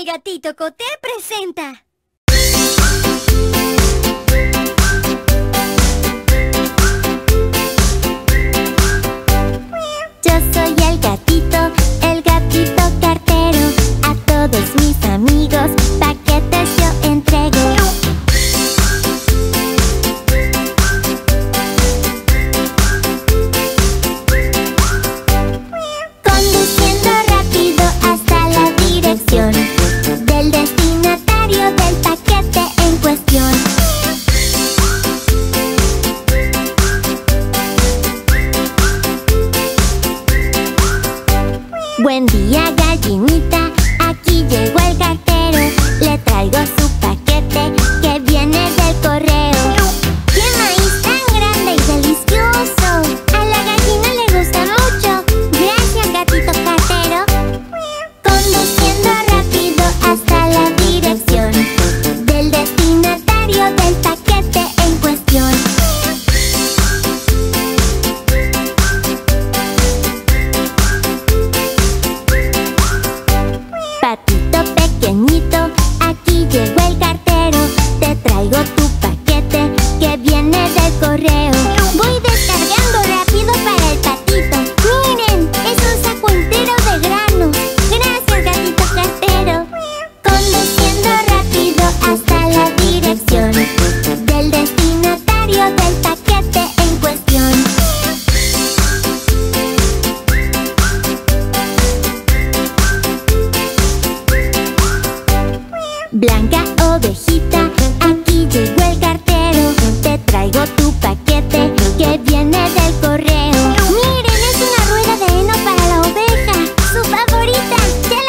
El Gatito Coté presenta. Yo soy el gatito cartero. A todos mis amigos paquetes yo entrego. Conduciendo rápido hasta la dirección del destinatario del paquete en cuestión. Buen día, gallinita, aquí llegó el cartero. Le traigo su paquete que viene del correo. ¡Qué maíz tan grande y delicioso! A la gallina le gusta mucho. Gracias, gatito cartero. Conduciendo rápido hasta la dirección del destinatario del paquete en cuestión. Patito pequeñito, aquí llegó el cartero. Te traigo tu paquete que viene del correo. Voy descargando rápido para el patito. ¡Miren! Es un saco entero de granos. Gracias, gatito cartero. Conduciendo rápido hasta la dirección del destinatario del paquete en cuestión. Blanca ovejita, aquí llegó el cartero. Te traigo tu paquete que viene del correo. ¡Miren! Es una rueda de heno para la oveja, su favorita. ¡Ya